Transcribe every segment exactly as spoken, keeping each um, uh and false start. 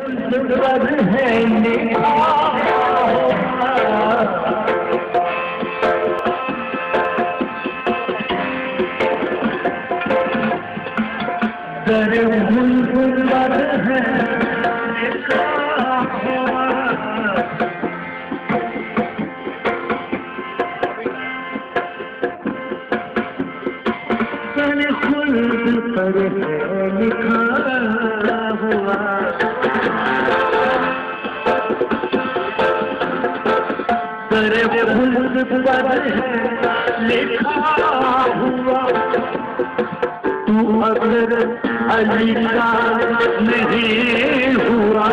पर है लिखा दर बुलबुल पर है लिखा दर खुल्द पर है लिखा हुआ दर खुल्द पर है लिखा हुआ तू अगर अली का नहीं हुआ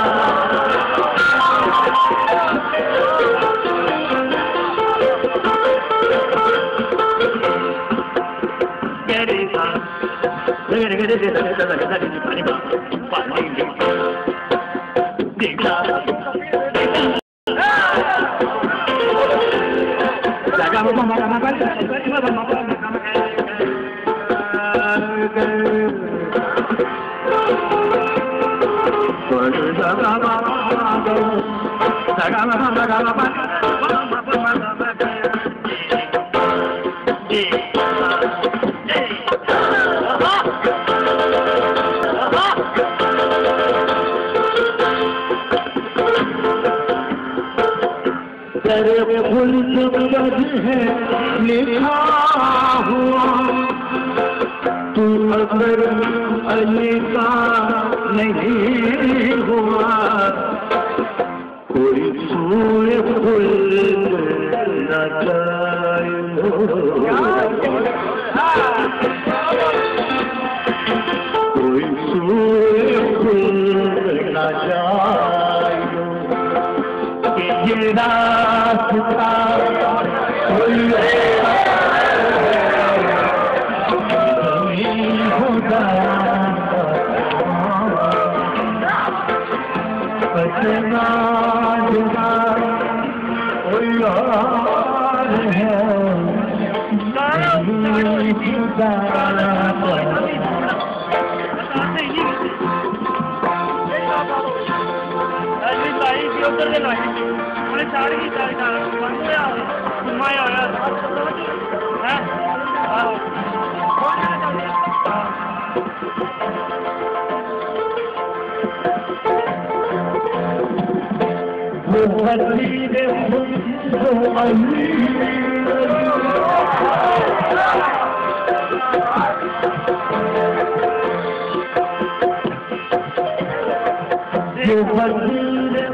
तेरे फुल्द पर है लिखा हुआ तू अगर अली का नहीं हुआ कोई सूर्य फुल न जाए कोई सूर्य फुल न जाए ये रास्ता कोई होगा बचना जुदा कोई और है जुदा उधर ले लाई मैंने चार की चार चार बंद गया घुमाया होया है आओ वो अली ने वो अली जो अली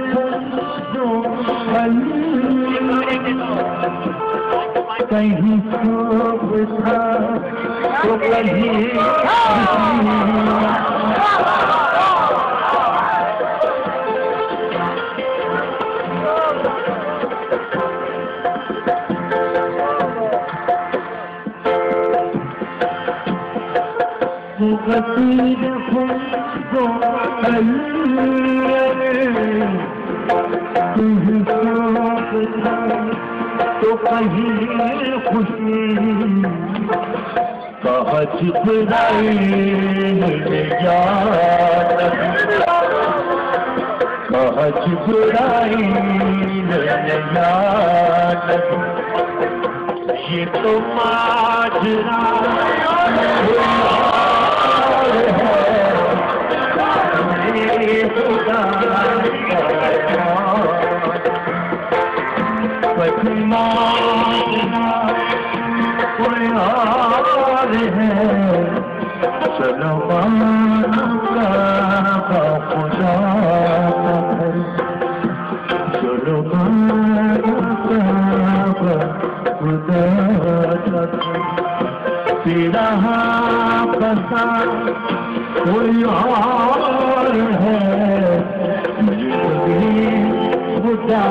कहीं शोक था तो कहीं कसीर को कहीं शोक था तो कहीं खुशी कहा जिब्राइल ने जाना कहा जिब्राइल ने जाना ये तो माजरा है खुदा मारना कोई और है चलो माना का खुदा चलो माना का खुदा तेरा बसा कोई और है खुदा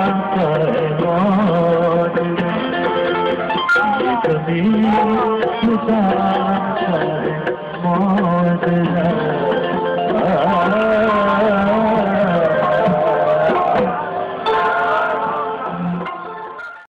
कभी खुदा मौत